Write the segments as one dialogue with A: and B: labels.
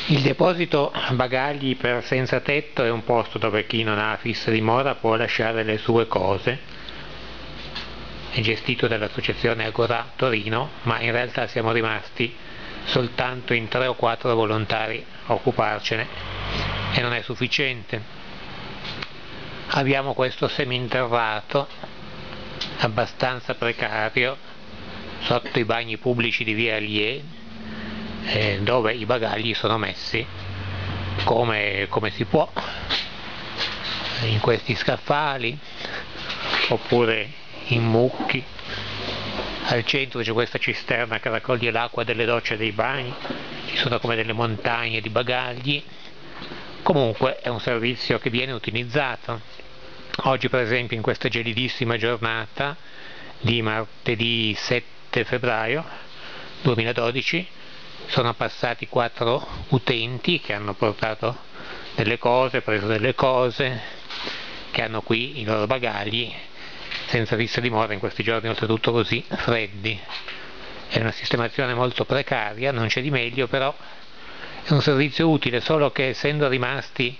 A: Il deposito bagagli per senza tetto è un posto dove chi non ha fissa dimora può lasciare le sue cose. È gestito dall'associazione Agorà Torino, ma in realtà siamo rimasti soltanto in 3 o 4 volontari a occuparcene e non è sufficiente. Abbiamo questo seminterrato abbastanza precario sotto i bagni pubblici di Via Allier, dove i bagagli sono messi come si può, in questi scaffali oppure in mucchi. Al centro c'è questa cisterna che raccoglie l'acqua delle docce e dei bagni, ci sono come delle montagne di bagagli. Comunque è un servizio che viene utilizzato. Oggi per esempio, in questa gelidissima giornata di martedì 7 febbraio 2012 sono passati 4 utenti che hanno portato delle cose, preso delle cose, che hanno qui i loro bagagli senza fissa dimora in questi giorni oltretutto così freddi. È una sistemazione molto precaria, non c'è di meglio, però è un servizio utile, solo che essendo rimasti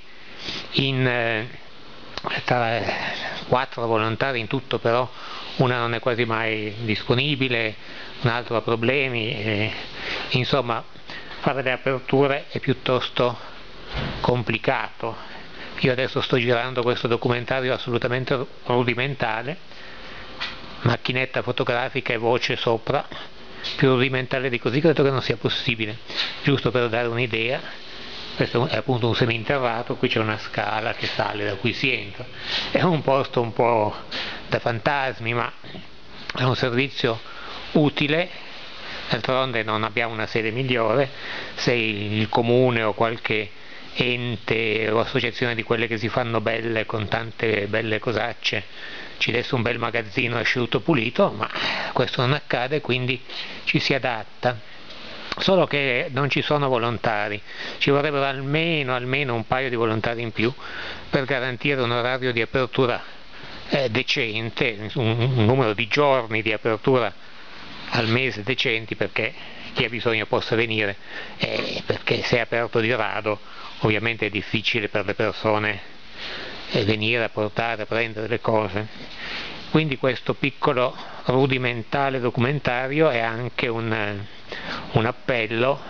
A: tra 4 volontari in tutto, però una non è quasi mai disponibile, un altro ha problemi, insomma fare le aperture è piuttosto complicato. Io adesso sto girando questo documentario assolutamente rudimentale, macchinetta fotografica e voce sopra, più rudimentale di così credo che non sia possibile, giusto per dare un'idea. Questo è appunto un seminterrato, qui c'è una scala che sale da cui si entra, è un posto un po' da fantasmi, ma è un servizio utile. D'altronde non abbiamo una sede migliore, se il comune o qualche ente o associazione di quelle che si fanno belle con tante belle cosacce ci desse un bel magazzino asciutto pulito, ma questo non accade, quindi ci si adatta. Solo che non ci sono volontari, ci vorrebbero almeno un paio di volontari in più per garantire un orario di apertura decente, un numero di giorni di apertura al mese decenti, perché chi ha bisogno possa venire, perché se è aperto di rado ovviamente è difficile per le persone venire a portare, a prendere le cose. Quindi questo piccolo rudimentale documentario è anche un appello.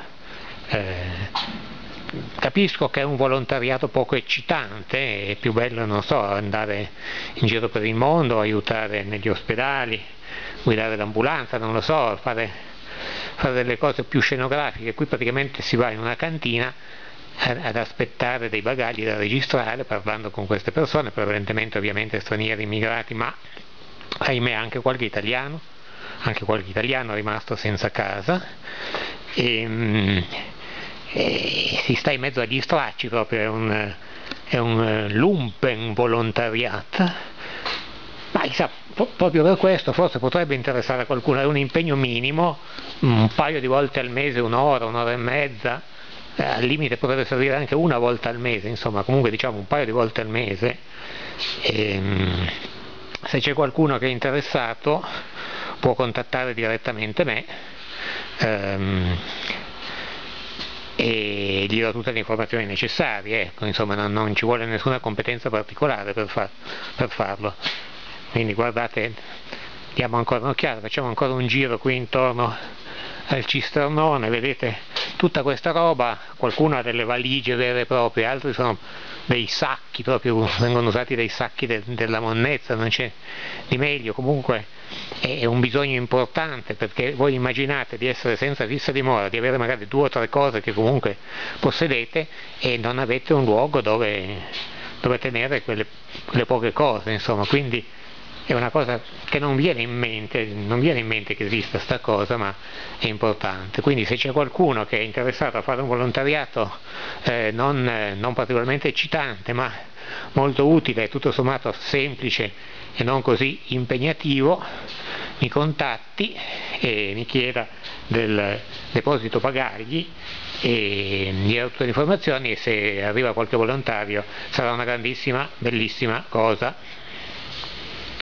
A: Capisco che è un volontariato poco eccitante, è più bello, non so, andare in giro per il mondo, aiutare negli ospedali, guidare l'ambulanza, non lo so, fare delle cose più scenografiche. Qui praticamente si va in una cantina ad aspettare dei bagagli da registrare, parlando con queste persone, prevalentemente ovviamente stranieri immigrati, ma ahimè anche qualche italiano rimasto senza casa, e si sta in mezzo agli stracci proprio, è un lumpen volontariat, ma chissà, proprio per questo forse potrebbe interessare a qualcuno. È un impegno minimo, un paio di volte al mese, un'ora e mezza, al limite potrebbe servire anche una volta al mese, insomma comunque diciamo un paio di volte al mese. Se c'è qualcuno che è interessato può contattare direttamente me, e gli do tutte le informazioni necessarie, ecco, insomma non ci vuole nessuna competenza particolare per farlo. Quindi guardate, diamo ancora un'occhiata, facciamo ancora un giro qui intorno al cisternone, vedete tutta questa roba. Qualcuno ha delle valigie vere e proprie, altri sono dei sacchi, proprio vengono usati dei sacchi della monnezza, non c'è di meglio. Comunque è un bisogno importante, perché voi immaginate di essere senza fissa dimora, di avere magari 2 o 3 cose che comunque possedete e non avete un luogo dove tenere quelle poche cose, insomma. Quindi è una cosa che non viene in mente che esista sta cosa, ma è importante. Quindi se c'è qualcuno che è interessato a fare un volontariato non particolarmente eccitante, ma molto utile, tutto sommato semplice e non così impegnativo, mi contatti e mi chieda del deposito bagagli e mi dia tutte le informazioni, e se arriva qualche volontario sarà una grandissima, bellissima cosa.